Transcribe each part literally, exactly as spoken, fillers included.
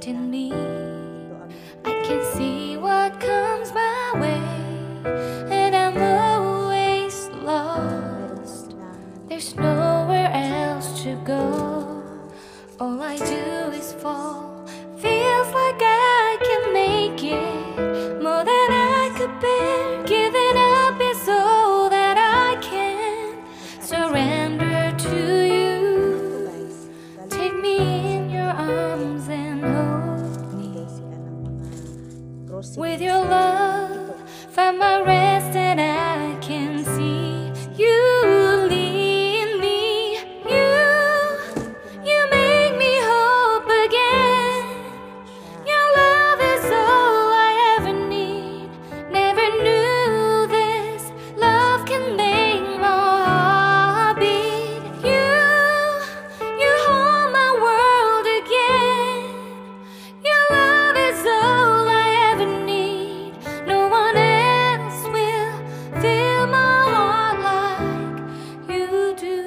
left in me. I can see what comes my way, and I'm always lost. There's nowhere else to go. All I do is fall. Feels like I can make it more than I could bear. Giving up is all that I can surrender to you. Take me in your arms and hold me. With your love, find my rest, and I can see you lead me. You, you make me hope again. Your love is all I ever need. Never knew this love can make my heart beat. You, you hold my world again. Your love is all I ever need. No one else will fill my heart like you do.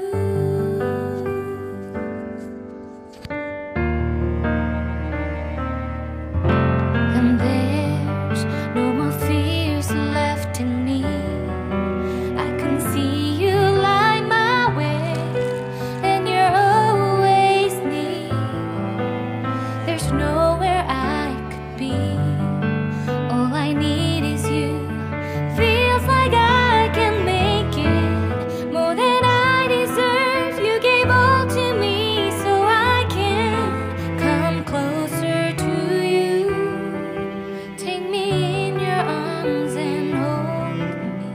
And there's no more fears left in me. I can see you light my way, and you're always near. There's nowhere I could be. All I need is you. Feels like I can make it more than I deserve. You gave all to me so I can come closer to you. Take me in your arms and hold me.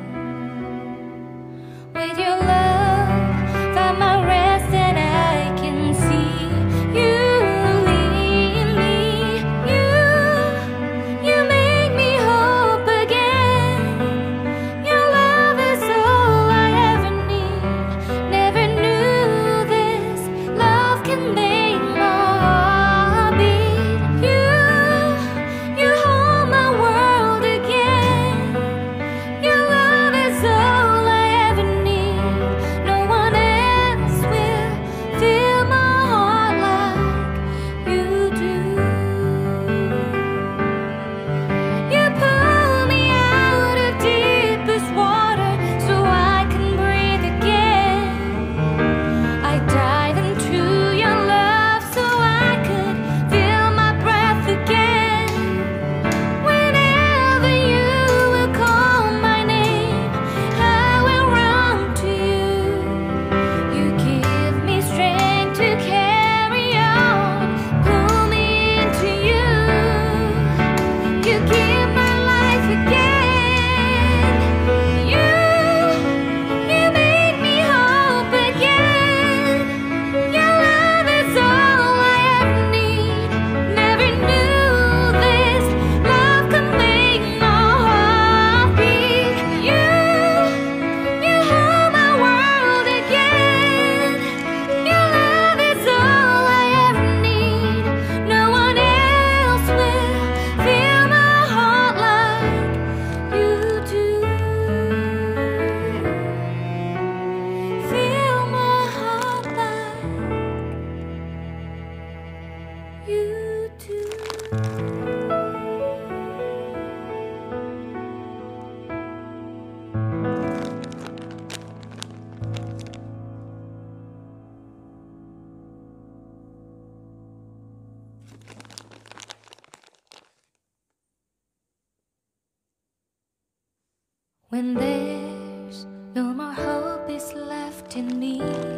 With your love, find my rest, and I can see you lead me. You, you make me hope again. Your love is all I ever need. Never knew this love can make my heart beat. You, you hold my world again. Your love is all I ever need. No one else will fill my heart like you do. You pull me out of deepest water so I can breathe again. I dive into your love so I could feel my breath again. Whenever you will call my name, I will run to you. You give me strength to carry on. Pull me into you. You give my life again. You, you make me hope again. Your love is all I ever need. Never knew this love could make my heart beat. You, you hold my world again. Your love is all I ever need. No one else will fill my heart like you do. Fill my heart like you do. When there's no more hope is left in me,